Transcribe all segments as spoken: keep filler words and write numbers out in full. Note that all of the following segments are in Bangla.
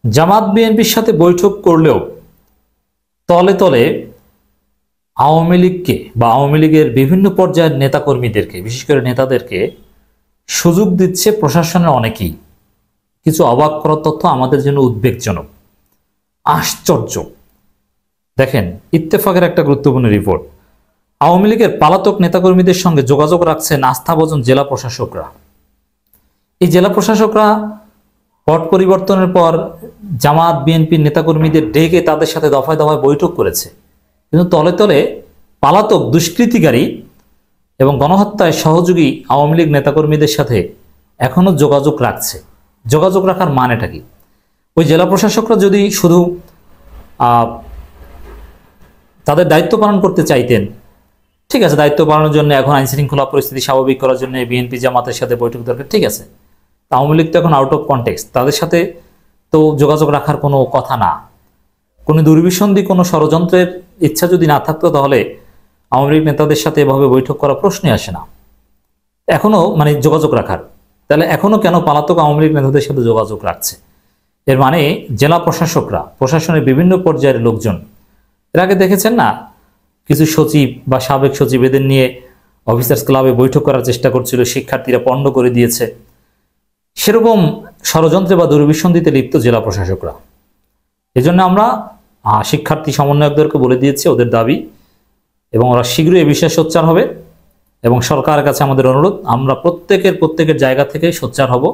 জামাত বিএনপির সাথে বৈঠক করলেও তলে তলে আওয়ামী লীগকে বা আওয়ামী লীগের বিভিন্ন পর্যায়ের নেতাকর্মীদেরকে, বিশেষ করে নেতাদেরকে সুযোগ দিচ্ছে প্রশাসনের অনেকেই। কিছু অবাক করার তথ্য আমাদের জন্য উদ্বেগজনক, আশ্চর্য। দেখেন, ইত্তেফাকের একটা গুরুত্বপূর্ণ রিপোর্ট। আওয়ামী লীগের পলাতক নেতাকর্মীদের সঙ্গে যোগাযোগ রাখছেন আস্থাভাজন জেলা প্রশাসকরা। এই জেলা প্রশাসকরা পট পরিবর্তনের পর জামাত বিএনপির নেতাকর্মীদের ডেকে তাদের সাথে দফায় দফায় বৈঠক করেছে, কিন্তু তলে তলে পলাতক দুষ্কৃতিকারী এবং গণহত্যায় সহযোগী আওয়ামী লীগ নেতাকর্মীদের সাথে এখনো যোগাযোগ রাখছে। যোগাযোগ রাখার মানেটা কি? ওই জেলা প্রশাসকরা যদি শুধু তাদের দায়িত্ব পালন করতে চাইতেন, ঠিক আছে, দায়িত্ব পালনের জন্য এখন আইন শৃঙ্খলা পরিস্থিতি স্বাভাবিক করার জন্য বিএনপি জামাতের সাথে বৈঠক দরকার, ঠিক আছে। আওয়ামী লীগ তো এখন আউট অফ কনটেক্সট, তাদের সাথে তো যোগাযোগ রাখার কোনো কথা না। কোনো দুর্বিসন্ধি, কোনো ষড়যন্ত্রের ইচ্ছা যদি না থাকতো তাহলে আওয়ামী লীগ নেতাদের সাথে এভাবে বৈঠক করা প্রশ্নই আসে না। এখনো মানে যোগাযোগ রাখার, তাহলে এখনো কেন পলাতক আওয়ামী লীগ নেতাদের সাথে যোগাযোগ রাখছে? এর মানে জেলা প্রশাসকরা, প্রশাসনের বিভিন্ন পর্যায়ের লোকজন, এর আগে দেখেছেন না, কিছু সচিব বা সাবেক সচিব এদের নিয়ে অফিসার্স ক্লাবে বৈঠক করার চেষ্টা করছিল, শিক্ষার্থীরা পণ্ড করে দিয়েছে। সেরকম ষড়যন্ত্রে বা দুর্বিসন্ধিতে লিপ্ত জেলা প্রশাসকরা। এজন্য আমরা শিক্ষার্থী সমন্বয়কদেরকে বলে দিয়েছি ওদের দাবি, এবং ওরা শীঘ্রই এ বিষয়ে সোচ্চার হবে। এবং সরকারের কাছে আমাদের অনুরোধ, আমরা প্রত্যেকের প্রত্যেকের জায়গা থেকে সোচ্চার হব।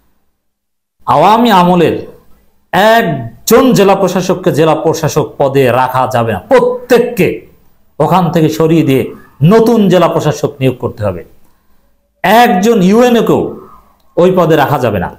আওয়ামী আমলের একজন জেলা প্রশাসককে জেলা প্রশাসক পদে রাখা যাবে না, প্রত্যেককে ওখান থেকে সরিয়ে দিয়ে নতুন জেলা প্রশাসক নিয়োগ করতে হবে। একজন ইউএনওকেও ওই পদে রাখা যাবে না,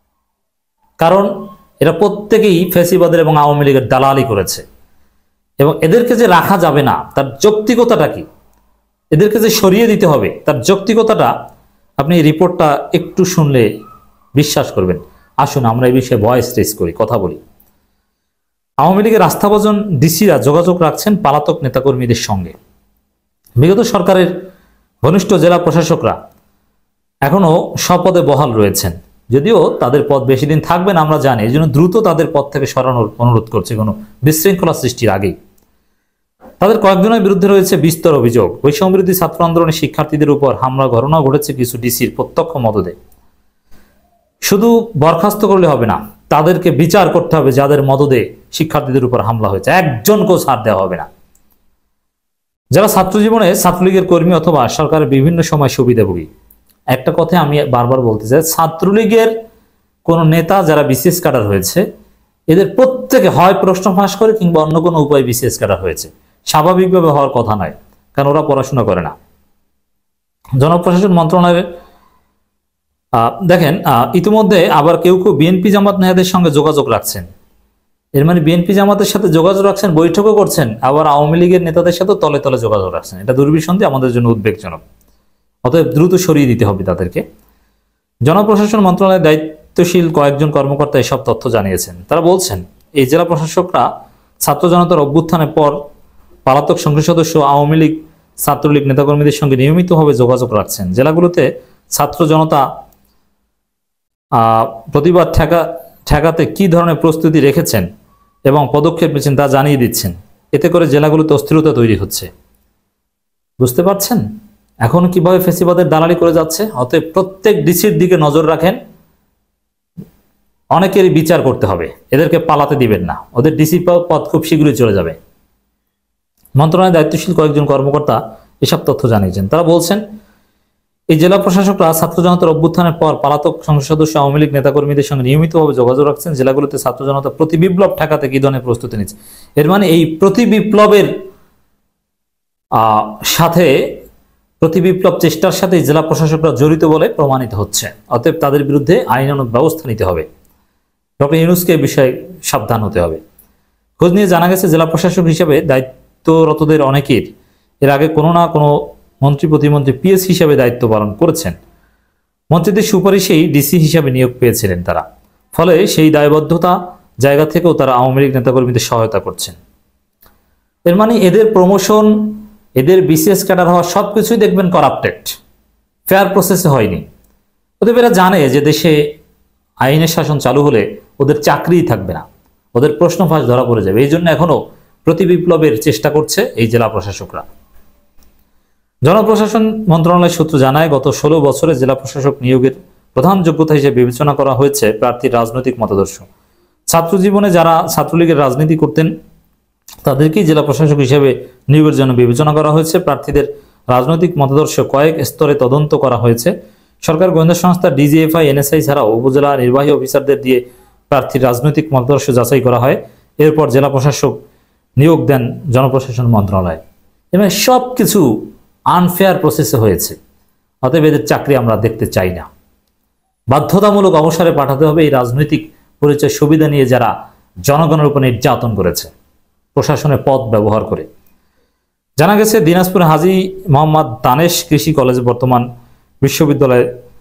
কারণ এরা প্রত্যেকেই ফ্যাসিবাদের এবং আওয়ামী লীগের দালালি করেছে। এবং এদেরকে যে রাখা যাবে না তার যৌক্তিকতাটা কি? এদেরকে যে সরিয়ে দিতে হবে তার যৌক্তিকতাটা আপনি এই রিপোর্টটা একটু শুনলে বিশ্বাস করবেন। আসুন আমরা এই বিষয়ে ভয়েস রেজ করি, কথা বলি। আওয়ামী লীগের আস্থাভাজন ডিসিরা যোগাযোগ রাখছেন পলাতক নেতাকর্মীদের সঙ্গে। বিগত সরকারের ঘনিষ্ঠ জেলা প্রশাসকরা এখনো স্বপদে বহাল রয়েছেন, যদিও তাদের পদ বেশি দিন থাকবে না আমরা জানি। এই জন্য দ্রুত তাদের পদ থেকে সরানোর অনুরোধ করছে কোনো বিশৃঙ্খলা সৃষ্টির আগেই। তাদের কয়েকজনের বিরুদ্ধে রয়েছে বিস্তর অভিযোগ। বৈষম্যবিরোধী ছাত্র আন্দোলনের শিক্ষার্থীদের উপর হামলা ঘটনা ঘটেছে কিছু ডিসির প্রত্যক্ষ মদদে। শুধু বরখাস্ত করলে হবে না, তাদেরকে বিচার করতে হবে যাদের মদদে শিক্ষার্থীদের উপর হামলা হয়েছে। একজনকেও ছাড় দেওয়া হবে না। যারা ছাত্র জীবনে ছাত্রলীগের কর্মী অথবা সরকারের বিভিন্ন সময় সুবিধাভোগী, একটা কথা আমি বারবার বলতে চাই, ছাত্রলীগের কোন নেতা যারা বিসিএস ক্যাডার হয়েছে এদের প্রত্যেকে হয় প্রশ্ন ফাঁস করে কিংবা অন্য কোনো উপায় বিসিএস ক্যাডার হয়েছে। স্বাভাবিকভাবে হওয়ার কথা নয়, কারণ ওরা পড়াশোনা করে না। জনপ্রশাসন মন্ত্রণালয়ের দেখেন ইতিমধ্যে আবার কেউ কেউ বিএনপি জামাত নেতাদের সঙ্গে যোগাযোগ রাখছেন। এর মানে বিএনপি জামাতের সাথে যোগাযোগ রাখছেন, বৈঠকও করছেন, আবার আওয়ামী লীগের নেতাদের সাথে তলে তলে যোগাযোগ রাখছেন। এটা দুর্বিসন্ধি, আমাদের জন্য উদ্বেগজনক। অতএব দ্রুত সরিয়ে দিতে হবে তাদেরকে। জনপ্রশাসন মন্ত্রণালয়ের দায়িত্বশীল কয়েকজন কর্মকর্তা এসব তথ্য জানিয়েছেন। তারা বলছেন, এই জেলা প্রশাসকরা ছাত্র জনতার অভ্যুত্থানের পর পলাতক সংসদ সদস্য আওয়ামী লীগ ছাত্রলীগ নেতাকর্মীদের সঙ্গে নিয়মিতভাবে যোগাযোগ রাখছেন। জেলাগুলোতে ছাত্র জনতা প্রতিবাদ ঠেকা ঠেকাতে কি ধরনের প্রস্তুতি রেখেছেন এবং পদক্ষেপ নিয়েছেন তা জানিয়ে দিচ্ছেন। এতে করে জেলাগুলোতে অস্থিরতা তৈরি হচ্ছে। বুঝতে পারছেন এখন কিভাবে ফ্যাসিবাদের দালালি করে যাচ্ছে? অতএব প্রত্যেক ডিসির দিকে নজর রাখেন। অনেকেরই বিচার করতে হবে, এদেরকে পালাতে দিবেন না। ওদের ডিসি পদ খুব শীঘ্রই চলে যাবে। মন্ত্রণালয়ের দায়িত্বশীল কয়েকজন কর্মকর্তা এসব তথ্য জানিয়েছেন। তারা বলছেন, এই জেলা প্রশাসকরা ছাত্র জনতার অভ্যুত্থানের পর পলাতক সংসদ সদস্য আওয়ামী লীগ নেতাকর্মীদের সঙ্গে নিয়মিতভাবে যোগাযোগ রাখছেন। জেলাগুলোতে ছাত্র জনতা প্রতি বিপ্লব ঠেকাতে কি ধরনের প্রস্তুতি নিচ্ছে? এর মানে এই প্রতি বিপ্লবের আহ সাথে প্রতি বিপ্লব চেষ্টার সাথে জেলা প্রশাসকরা জড়িত বলে প্রমাণিত হচ্ছে। অতএব তাদের বিরুদ্ধে আইনানুগ ব্যবস্থা নিতে হবে। ডক্টর ইউনূসকে এই বিষয়ে সাবধান হতে হবে। খোঁজ নিয়ে জানা গেছে, জেলা প্রশাসক হিসেবে দায়িত্বরতদের অনেকের এর আগে কোনো না কোনো মন্ত্রী প্রতিমন্ত্রী পিএস হিসাবে দায়িত্ব পালন করেছেন। মন্ত্রীদের সুপারিশেই ডিসি হিসাবে নিয়োগ পেয়েছিলেন তারা। ফলে সেই দায়বদ্ধতা জায়গা থেকেও তারা আওয়ামী লীগ নেতাকর্মীদের সহায়তা করছেন। এর মানে এদের প্রমোশন, এদের বিসিএস ক্যাডার হওয়া সবকিছুই দেখবেন করাপ্টেড, ফেয়ার প্রসেসে হয়নি। অতএব এরা জানে যে দেশে আইনের শাসন চালু হলে ওদের চাকরিই থাকবে না, ওদের প্রশ্ন ফাঁস ধরা পড়ে যাবে। এই জন্য এখনো প্রতি বিপ্লবের চেষ্টা করছে এই জেলা প্রশাসকরা। জনপ্রশাসন মন্ত্রণালয় সূত্র জানায়, গত ষোলো বছরে জেলা প্রশাসক নিয়োগের প্রধান যোগ্যতা হিসেবে বিবেচনা করা হয়েছে প্রার্থীর রাজনৈতিক মতাদর্শ। ছাত্র জীবনে যারা ছাত্রলীগের রাজনীতি করতেন তাদেরকেই জেলা প্রশাসক হিসেবে নিয়োগের জন্য বিবেচনা করা হয়েছে। প্রার্থীদের রাজনৈতিক মতাদর্শ কয়েক স্তরে তদন্ত করা হয়েছে। সরকার গোয়েন্দা সংস্থা ডিজিএফআই, এনএসআই ছাড়াও উপজেলা নির্বাহী অফিসারদের দিয়ে প্রার্থীর রাজনৈতিক মতাদর্শ যাচাই করা হয়। এরপর জেলা প্রশাসক নিয়োগ দেন জনপ্রশাসন মন্ত্রণালয়। এবং সব কিছু আনফেয়ার প্রসেসে হয়েছে, অতএব এদের চাকরি আমরা দেখতে চাই না। বাধ্যতামূলক অবসরে পাঠাতে হবে এই রাজনৈতিক পরিচয় সুবিধা নিয়ে যারা জনগণের উপর নির্যাতন করেছে প্রশাসনের পদ ব্যবহার করে। জানা গেছে, দিনাজপুর হাজী মোহাম্মদ দানেশ কৃষি কলেজে বর্তমান বিশ্ববিদ্যালয়ে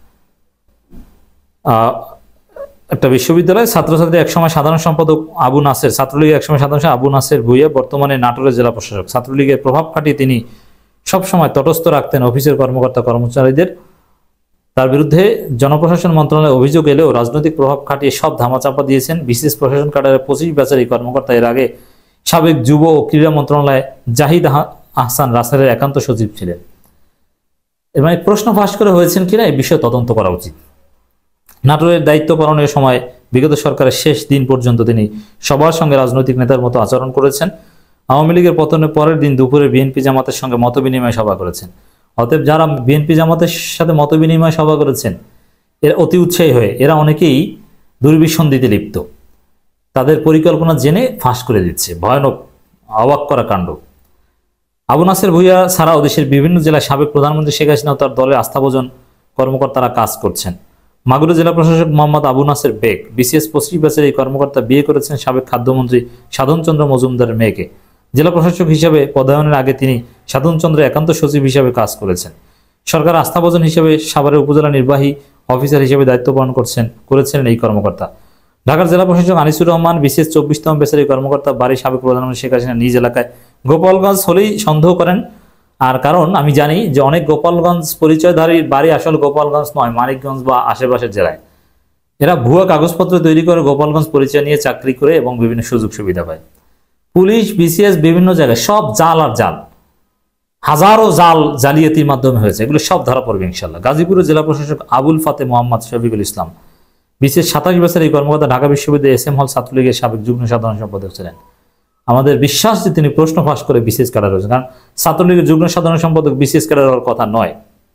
একটা বিশ্ববিদ্যালয় ছাত্রছাত্রী একসময় সাধারণ সম্পাদক আবু নাসের, ছাত্রলীগের একসময় সাধারণ সম্পাদক আবু নাসের ভূঁইয়া বর্তমানে নাটোরের জেলা প্রশাসক। ছাত্রলীগের প্রভাব খাটিয়ে তিনি সবসময় তটস্থ রাখতেন অফিসের কর্মকর্তা কর্মচারীদের। তার বিরুদ্ধে জনপ্রশাসন মন্ত্রণালয়ে অভিযোগ এলেও রাজনৈতিক প্রভাব খাটিয়ে সব ধামাচাপা দিয়েছেন। বিশেষ প্রশাসন ক্যাডারের পঁচিশ ব্যাচের এই কর্মকর্তা এর আগে সাবেক যুব ও ক্রীড়া মন্ত্রণালয়ে জাহিদ আহসান রাসেলের একান্ত সচিব ছিলেন। এর মানে প্রশ্ন ফাঁস করে হয়েছেন কিনা এই বিষয়ে তদন্ত করা উচিত। নাটোরের দায়িত্ব পালনের সময় বিগত সরকারের শেষ দিন পর্যন্ত তিনি সবার সঙ্গে রাজনৈতিক নেতার মতো আচরণ করেছেন। আওয়ামী লীগের পতনের পরের দিন দুপুরে বিএনপি জামাতের সঙ্গে মতবিনিময় সভা করেছেন। অতএব যারা বিএনপি জামাতের সাথে মতবিনিময় সভা করেছেন এরা অতি উৎসাহী হয়ে এরা অনেকেই দুর্বিসন্ধিতে লিপ্ত, তাদের পরিকল্পনা জেনে ফাঁস করে দিচ্ছে। ভয়ানক, অবাক করা কাণ্ড। আবু নাসের ভূঁইয়া ছাড়াও দেশের বিভিন্ন জেলায় সাবেক প্রধানমন্ত্রী শেখ হাসিনা ও তার দলের আস্থাভাজন কর্মকর্তারা কাজ করছেন। মাগুরা জেলা প্রশাসক মোহাম্মদ আবু নাসের বেগ, বিসিএস পঁচিশ ব্যাচের এই কর্মকর্তা বিয়ে করেছেন সাবেক খাদ্যমন্ত্রী সাধনচন্দ্র মজুমদারের মেয়েকে। জেলা প্রশাসক হিসেবে পদায়নের আগে তিনি সাধনচন্দ্রের একান্ত সচিব হিসেবে কাজ করেছেন। সরকার আস্থাভাজন হিসেবে সাভারের উপজেলা নির্বাহী অফিসার হিসেবে দায়িত্ব পালন করছেন করেছেন এই কর্মকর্তা। ঢাকার জেলা প্রশাসক আনিসুর রহমান, বিশেষ চব্বিশতম ব্যাচের এই কর্মকর্তা বাড়ি সাবেক প্রধানমন্ত্রী শেখ হাসিনা নিজ এলাকায় গোপালগঞ্জ হলেই সন্দেহ করেন। আর কারণ আমি জানি যে অনেক গোপালগঞ্জ পরিচয়ধারীর বাড়ি আসলে গোপালগঞ্জ নয়, মানিকগঞ্জ বা আশেপাশের জেলায়। এরা ভুয়া কাগজপত্র তৈরি করে গোপালগঞ্জ পরিচয় নিয়ে চাকরি করে এবং বিভিন্ন সুযোগ সুবিধা পায়। পুলিশ, বিসিএস বিভিন্ন জায়গায় সব জাল আর জাল, হাজারো জাল জালিয়াতির মাধ্যমে হয়েছে। এগুলো সব ধরা পড়বে ইনশাল্লাহ। গাজীপুরের জেলা প্রশাসক আবুল ফাতে মোহাম্মদ শফিকুল ইসলাম, বিশেষ সাতাশ বছর এই কর্মকর্তা ঢাকা বিশ্ববিদ্যালয় এস এম হল ছাত্রলীগের সাবেক যুগ্ম সাধারণ সম্পাদক ছিলেন। আমাদের বিশ্বাস যে তিনি প্রশ্ন ফাঁস করে বিসিএস ক্যাডার হয়েছেন, কারণ ছাত্রলীগের যুগ্ম সাধারণ সম্পাদক বিসিএস ক্যাডার হওয়ার কথা নয়।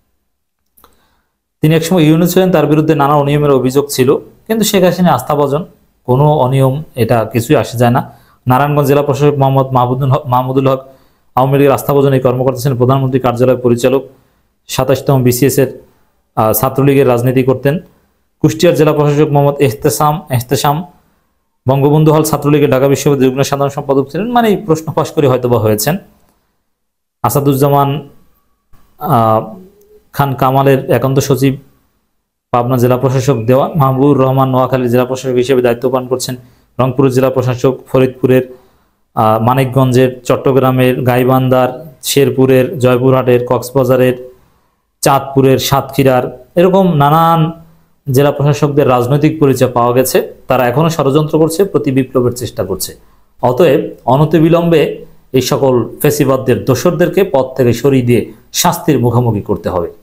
তিনি একসময় ইউনিয়ন ছিলেন, তার বিরুদ্ধে নানা অনিয়মের অভিযোগ ছিল, কিন্তু শেখ হাসিনা আস্থাভাজন, কোনো অনিয়ম এটা কিছুই আসে যায় না। নারায়ণগঞ্জ জেলা প্রশাসক মোহাম্মদ মাহমুদুল হক মাহমুদুল হক আওয়ামী লীগের আস্থাভাজন এই কর্মকর্তা ছিলেন প্রধানমন্ত্রী কার্যালয় পরিচালক, সাতাশতম বিসিএস এর ছাত্রলীগের রাজনীতি করতেন। কুষ্টিয়ার জেলা প্রশাসক মোহাম্মদ এহতেসাম এহতেসাম বঙ্গবন্ধু হল ছাত্রলীগের ঢাকা বিশ্ববিদ্যালয়ের যুগ্ম সাধারণ সম্পাদক ছিলেন। মানে এই প্রশ্ন ফাঁস করে হয়তো বা হয়েছেন। আসাদুজ্জামান খান কামালের একান্ত সচিব, পাবনা জেলা প্রশাসক দেওয়ান মাহবুবুর রহমান নোয়াখালী জেলা প্রশাসক হিসেবে দায়িত্ব পালন করছেন। রংপুরের জেলা প্রশাসক, ফরিদপুরের, মানিকগঞ্জের, চট্টগ্রামের, গাইবান্ধার, শেরপুরের, জয়পুরহাটের, কক্সবাজারের, চাঁদপুরের, সাতক্ষীরার, এরকম নানান জেলা প্রশাসকদের রাজনৈতিক পরিচয় পাওয়া গেছে। তারা এখনো ষড়যন্ত্র করছে, প্রতি বিপ্লবের চেষ্টা করছে। অতএব অনতিবিলম্বে এই সকল ফেসিবাদদের দোসরদেরকে পদ থেকে সরিয়ে দিয়ে শাস্তির মুখোমুখি করতে হবে।